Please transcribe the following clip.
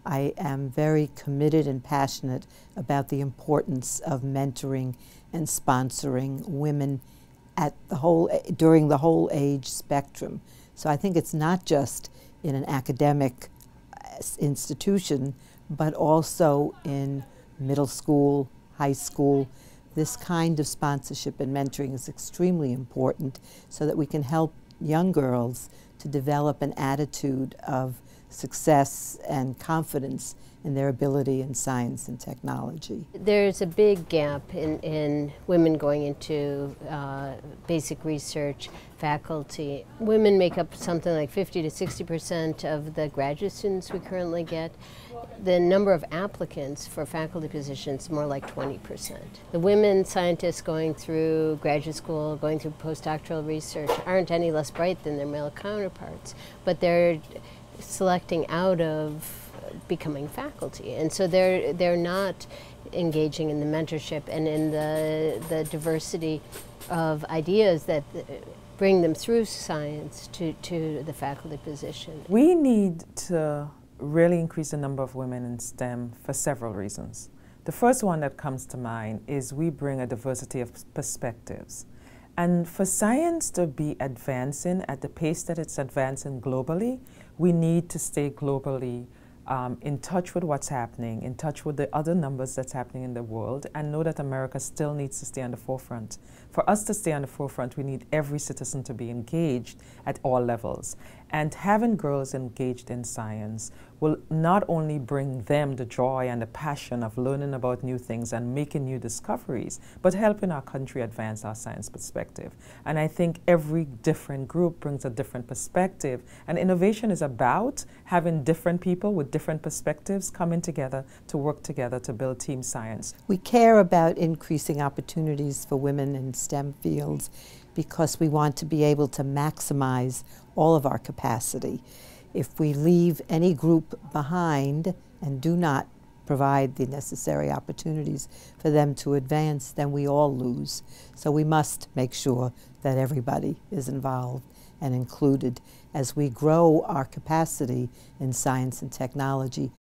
I am very committed and passionate about the importance of mentoring and sponsoring women at during the whole age spectrum. So I think it's not just in an academic institution, but also in middle school, high school. This kind of sponsorship and mentoring is extremely important so that we can help young girls to develop an attitude of success and confidence in their ability in science and technology. There's a big gap in women going into basic research faculty. Women make up something like 50 to 60% of the graduate students we currently get. The number of applicants for faculty positions is more like 20%. The women scientists going through graduate school, going through postdoctoral research aren't any less bright than their male counterparts, but they're selecting out of becoming faculty, and so they're not engaging in the mentorship and in the diversity of ideas that bring them through science to the faculty position. We need to really increase the number of women in STEM for several reasons. The first one that comes to mind is we bring a diversity of perspectives. And for science to be advancing at the pace that it's advancing globally, we need to stay globally in touch with what's happening, in touch with the other numbers that's happening in the world, and know that America still needs to stay on the forefront. For us to stay on the forefront, we need every citizen to be engaged at all levels. And having girls engaged in science will not only bring them the joy and the passion of learning about new things and making new discoveries, but helping our country advance our science perspective. And I think every different group brings a different perspective. And innovation is about having different people with different perspectives coming together to work together to build team science. We care about increasing opportunities for women in STEM fields because we want to be able to maximize all of our capacity. If we leave any group behind and do not provide the necessary opportunities for them to advance, then we all lose. So we must make sure that everybody is involved and included as we grow our capacity in science and technology.